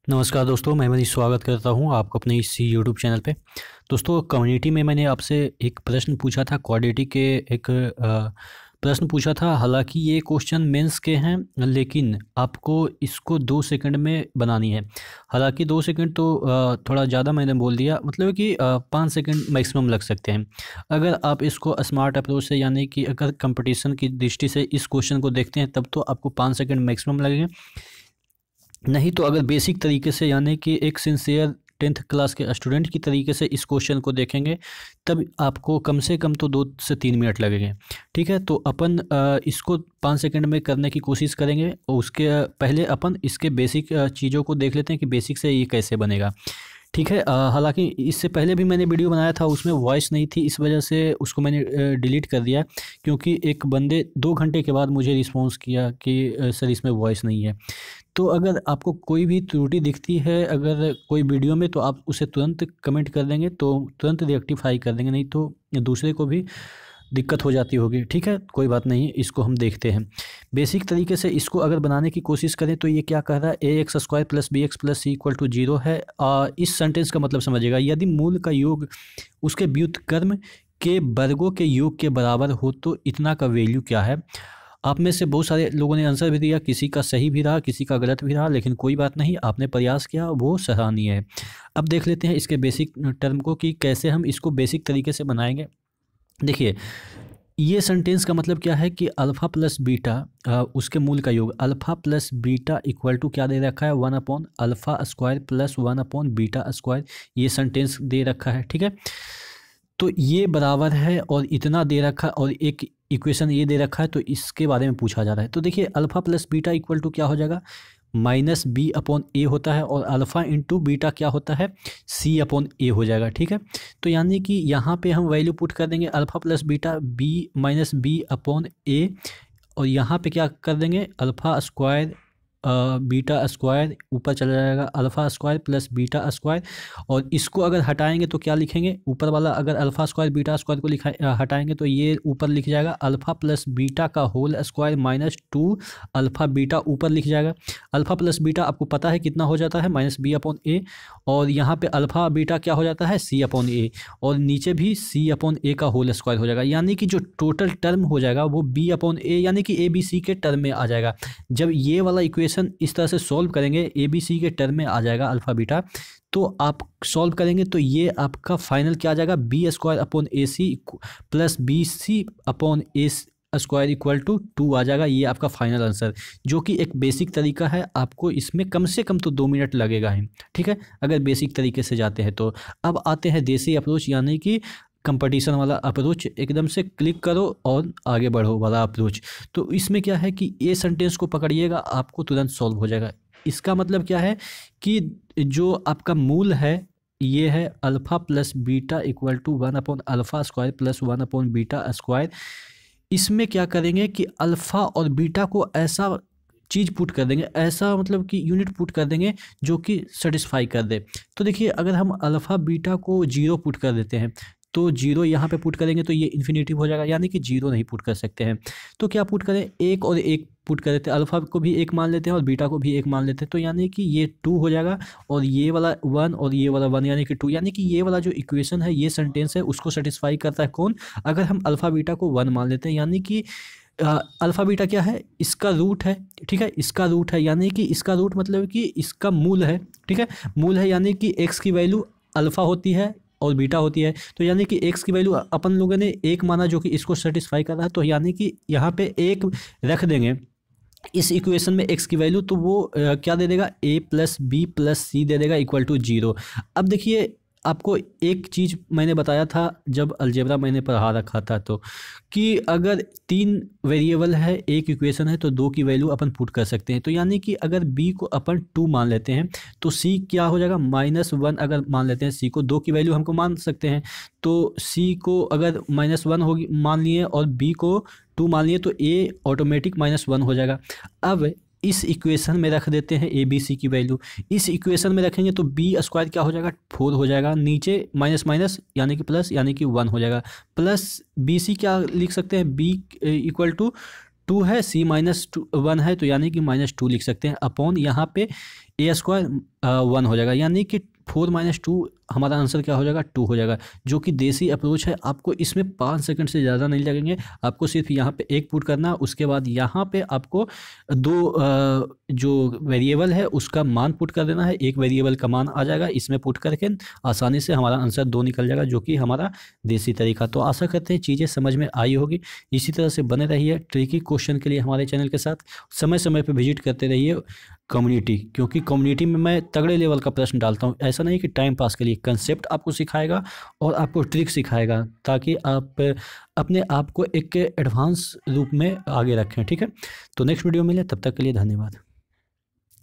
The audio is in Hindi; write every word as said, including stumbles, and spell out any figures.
नमस्कार दोस्तों, मैं मनीष स्वागत करता हूं आपको अपने इस यूट्यूब चैनल पे। दोस्तों, कम्युनिटी में मैंने आपसे एक प्रश्न पूछा था, क्वाड्रेटिक के एक अ, प्रश्न पूछा था। हालांकि ये क्वेश्चन मेंस के हैं, लेकिन आपको इसको दो सेकंड में बनानी है। हालांकि दो सेकंड तो अ, थोड़ा ज़्यादा मैंने बोल दिया, मतलब कि अ, पाँच सेकंड मैक्सिमम लग सकते हैं। अगर आप इसको स्मार्ट अप्रोच से, यानी कि अगर कंपटीशन की दृष्टि से इस क्वेश्चन को देखते हैं, तब तो आपको पाँच सेकंड मैक्सिमम लगेंगे। नहीं तो अगर बेसिक तरीके से, यानी कि एक सिंसियर टेंथ क्लास के स्टूडेंट की तरीके से इस क्वेश्चन को देखेंगे, तब आपको कम से कम तो दो से तीन मिनट लगेंगे। ठीक है, तो अपन अ, इसको पाँच सेकंड में करने की कोशिश करेंगे, और उसके पहले अपन इसके बेसिक चीज़ों को देख लेते हैं कि बेसिक से ये कैसे बनेगा। ठीक है, अ, हालांकि इससे पहले भी मैंने वीडियो बनाया था, उसमें वॉइस नहीं थी, इस वजह से उसको मैंने डिलीट कर दिया, क्योंकि एक बंदे दो घंटे के बाद मुझे रिस्पॉन्स किया कि अ, सर इसमें वॉइस नहीं है। तो अगर आपको कोई भी त्रुटि दिखती है अगर कोई वीडियो में, तो आप उसे तुरंत कमेंट कर देंगे, तो तुरंत रेक्टिफाई कर देंगे, नहीं तो दूसरे को भी दिक्कत हो जाती होगी। ठीक है, कोई बात नहीं, इसको हम देखते हैं। बेसिक तरीके से इसको अगर बनाने की कोशिश करें तो ये क्या कह रहा है, a x square plus b x plus c equal to zero है। आ, इस सेंटेंस का मतलब समझिएगा, यदि मूल का योग उसके व्युत्क्रम के वर्गों के योग के बराबर हो तो इतना का वैल्यू क्या है। आप में से बहुत सारे लोगों ने आंसर भी दिया, किसी का सही भी रहा, किसी का गलत भी रहा, लेकिन कोई बात नहीं, आपने प्रयास किया, वो सराहनीय है। अब देख लेते हैं इसके बेसिक टर्म को कि कैसे हम इसको बेसिक तरीके से बनाएंगे। देखिए, ये सेंटेंस का मतलब क्या है कि अल्फ़ा प्लस बीटा, उसके मूल का योग alpha plus beta equal to क्या दे रखा है, one upon alpha square plus one upon beta square. ये सेंटेंस दे रखा है। ठीक है, तो ये बराबर है और इतना दे रखा, और एक इक्वेशन ये दे रखा है, तो इसके बारे में पूछा जा रहा है। तो देखिए, alpha plus beta equal to क्या हो जाएगा, माइनस बी अपॉन ए होता है, और अल्फ़ा इंटू बीटा क्या होता है, सी अपॉन ए हो जाएगा। ठीक है, तो यानी कि यहाँ पे हम वैल्यू पुट कर देंगे alpha plus beta b minus b upon a, और यहाँ पे क्या कर देंगे, अल्फ़ा स्क्वायर बीटा स्क्वायर ऊपर चला जाएगा, alpha square plus beta square, और इसको अगर हटाएंगे तो क्या लिखेंगे, ऊपर वाला अगर अल्फ़ा स्क्वायर बीटा स्क्वायर को लिखा हटाएंगे तो ये ऊपर लिख जाएगा अल्फ़ा प्लस बीटा का whole square minus two alpha beta ऊपर लिख जाएगा। अल्फ़ा प्लस बीटा आपको पता है कितना हो जाता है, माइनस बी अपॉन ए, और यहाँ पे अल्फ़ा बीटा क्या हो जाता है, सी अपॉन ए, और नीचे भी सी अपॉन ए का होल स्क्वायर हो जाएगा। यानी कि जो टोटल टर्म हो जाएगा वो बी अपॉन ए, यानी कि ए बी सी के टर्म में आ जाएगा। जब ये वाला इक्वेशन इस तरह से सॉल्व करेंगे, ए बी सी के टर्म में आ जाएगा अल्फा बीटा, तो आप सॉल्व करेंगे तो ये आपका फाइनल क्या आ जाएगा, b square upon a c plus b c upon a square equal to two आ जाएगा। ये आपका फाइनल आंसर, जो कि एक बेसिक तरीका है। आपको इसमें कम से कम तो दो मिनट लगेगा ही। ठीक है, अगर बेसिक तरीके से जाते हैं तो। अब आते हैं देसी अप्रोच, यानी कि कंपटीशन वाला अप्रोच, एकदम से क्लिक करो और आगे बढ़ो वाला अप्रोच। तो इसमें क्या है कि ये सेंटेंस को पकड़िएगा, आपको तुरंत सॉल्व हो जाएगा। इसका मतलब क्या है कि जो आपका मूल है ये है alpha plus beta equal to one upon alpha square plus one upon beta square. इसमें क्या करेंगे कि अल्फ़ा और बीटा को ऐसा चीज़ पुट कर देंगे, ऐसा मतलब कि यूनिट पुट कर देंगे जो कि सेटिस्फाई कर दे। तो देखिए, अगर हम अल्फ़ा बीटा को जीरो पुट कर देते हैं, तो जीरो यहाँ पे पुट करेंगे तो ये इन्फिनेटिव हो जाएगा, यानी कि जीरो नहीं पुट कर सकते हैं। तो क्या पुट करें, एक और एक पुट कर देते हैं, अल्फ़ा को भी एक मान लेते हैं और बीटा को भी एक मान लेते हैं, तो यानी कि ये टू हो जाएगा, और ये वाला वन और ये वाला वन, यानी कि टू। यानी कि ये वाला जो इक्वेशन है, ये सेंटेंस है, उसको सेटिस्फाई करता है कौन, अगर हम अल्फ़ा बीटा को वन मान लेते हैं। यानी कि अल्फ़ा बीटा क्या है, इसका रूट है। ठीक है, इसका रूट है, यानी कि इसका रूट मतलब कि इसका मूल है। ठीक है, मूल है, यानी कि एक्स की वैल्यू अल्फ़ा होती है और बीटा होती है, तो यानी कि एक्स की वैल्यू अपन लोगों ने एक माना, जो कि इसको सेटिस्फाई कर रहा है, तो यानी कि यहाँ पे एक रख देंगे इस इक्वेशन में एक्स की वैल्यू, तो वो आ, क्या दे देगा, a plus b plus c दे देगा इक्वल टू जीरो। अब देखिए, आपको एक चीज़ मैंने बताया था जब अलजेब्रा मैंने पढ़ा रखा था, तो कि अगर तीन वेरिएबल है एक इक्वेशन है, तो दो की वैल्यू अपन पुट कर सकते हैं। तो यानी कि अगर b को अपन टू मान लेते हैं तो c क्या हो जाएगा, माइनस वन अगर मान लेते हैं, c को दो की वैल्यू हमको मान सकते हैं, तो c को अगर माइनस वन होगी मान लिए और b को टू मान लिए, तो a ऑटोमेटिक माइनस वन हो जाएगा। अब इस इक्वेशन में रख देते हैं ए बी सी की वैल्यू, इस इक्वेशन में रखेंगे तो बी स्क्वायर क्या हो जाएगा, फोर हो जाएगा, नीचे माइनस माइनस यानी कि प्लस, यानी कि वन हो जाएगा, प्लस बी सी क्या लिख सकते हैं, बी इक्वल टू टू है, सी माइनस टू वन है, तो यानी कि माइनस टू लिख सकते हैं, अपॉन यहाँ पे ए स्क्वायर वन हो जाएगा, यानी कि फोर माइनस टू हमारा आंसर क्या हो जाएगा, टू हो जाएगा, जो कि देसी अप्रोच है। आपको इसमें पाँच सेकंड से ज़्यादा नहीं लगेंगे, आपको सिर्फ यहाँ पे एक पुट करना है, उसके बाद यहाँ पे आपको दो आ, जो वेरिएबल है उसका मान पुट कर देना है, एक वेरिएबल का मान आ जाएगा, इसमें पुट करके आसानी से हमारा आंसर दो निकल जाएगा, जो कि हमारा देसी तरीका। तो आशा करते हैं चीज़ें समझ में आई होगी। इसी तरह से बने रहिए ट्रिकी क्वेश्चन के लिए हमारे चैनल के साथ, समय समय पर विजिट करते रहिए कम्युनिटी, क्योंकि कम्युनिटी में मैं तगड़े लेवल का प्रश्न डालता हूँ। ऐसा नहीं कि टाइम पास के लिए, कंसेप्ट आपको सिखाएगा और आपको ट्रिक सिखाएगा, ताकि आप अपने आप को एक एडवांस रूप में आगे रखें। ठीक है, तो नेक्स्ट वीडियो मिले, तब तक के लिए धन्यवाद।